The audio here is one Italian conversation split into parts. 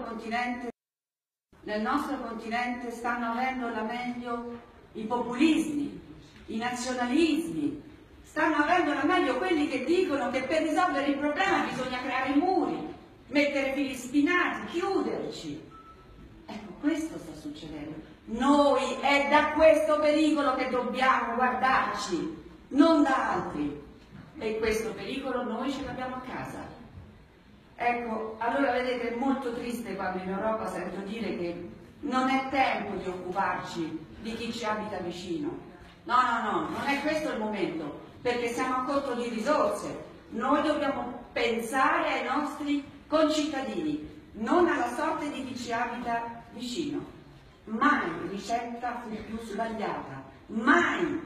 nel nostro continente stanno avendo la meglio i populismi, i nazionalismi, stanno avendo la meglio quelli che dicono che per risolvere il problema bisogna creare muri, mettere fili spinati, chiuderci. Ecco, questo sta succedendo. Noi è da questo pericolo che dobbiamo guardarci, non da altri. E questo pericolo noi ce l'abbiamo a casa. Ecco, allora vedete, è molto triste quando in Europa sento dire che non è tempo di occuparci di chi ci abita vicino. No, non è questo il momento, perché siamo a corto di risorse. Noi dobbiamo pensare ai nostri concittadini, non alla sorte di chi ci abita vicino. Mai ricetta fu più sbagliata, mai.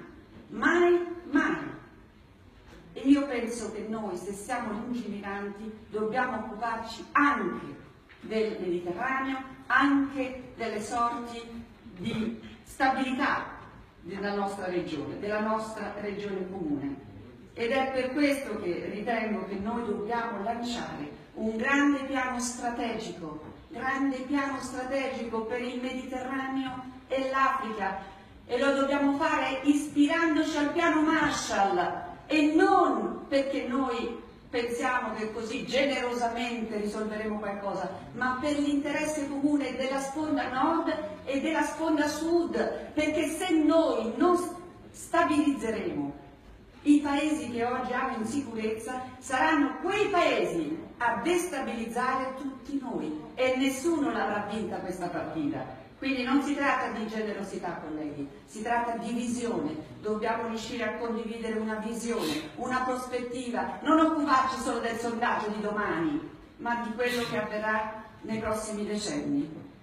E io penso che noi, se siamo lungimiranti, dobbiamo occuparci anche del Mediterraneo, anche delle sorti di stabilità della nostra regione comune. Ed è per questo che ritengo che noi dobbiamo lanciare un grande piano strategico per il Mediterraneo e l'Africa, e lo dobbiamo fare ispirandoci al piano Marshall, e non perché noi pensiamo che così generosamente risolveremo qualcosa, ma per l'interesse comune della sponda nord e della sponda sud, perché se noi non stabilizzeremo i paesi che oggi hanno insicurezza, saranno quei paesi a destabilizzare tutti noi, e nessuno l'avrà vinta questa partita. Quindi non si tratta di generosità, colleghi, si tratta di visione. Dobbiamo riuscire a condividere una visione, una prospettiva, non occuparci solo del sondaggio di domani, ma di quello che avverrà nei prossimi decenni.